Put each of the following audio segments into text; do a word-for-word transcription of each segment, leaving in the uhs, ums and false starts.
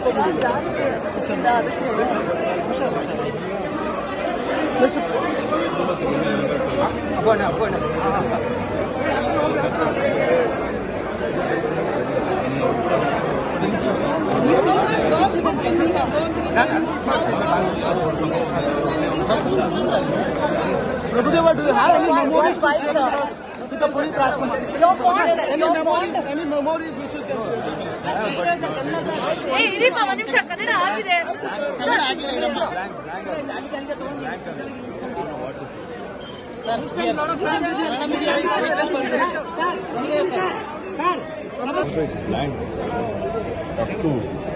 Prabhudeva, do you have any memories to share with us with the Puneet Rajkumar? Any memories? Any memories which you can share? Hey, this one, this one, this one. Spend a lot of time with him. It's blank. Up to.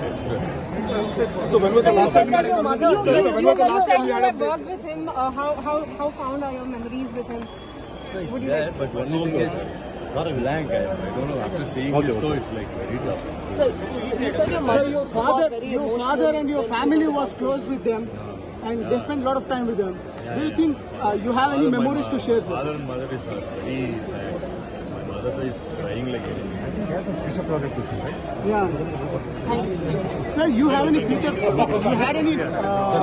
So when was the last time you had a conversation? You, you, when was the last time you had worked with him? Uh, how how how fond are your memories with him? It's there, but one thing is not a blank. I, I don't know. After seeing okay, this show, it's like very tough. So you said your mother, so your father, your father and your family was close with them, and they spent a lot of time with them. Yeah, Do you yeah. think uh, you have any memories to share? Sir? Father and mother is uh, very sad. My mother is crying like anything. I think he has a future project with him, right? Yeah. Thank you. Sir, you have any future? You had any? Uh,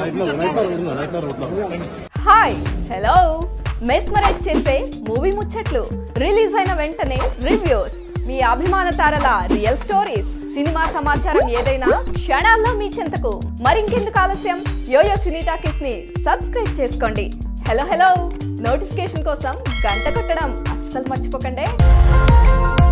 hi hello mesmerize చేసే movie ముచ్చట్లు release అయిన వెంటనే reviews మీ అభిమాన తారల real stories cinema సమాచారం ఏదైనా క్షణాల్లో మీ చెంతకు మరింకెందుకు ఆలస్యం యోయో సినీ టాకీస్ ని సబ్స్క్రైబ్ చేసుకోండి. హలో హలో నోటిఫికేషన్ కోసం గంట కొట్టడం అస్సలు మర్చిపోకండి.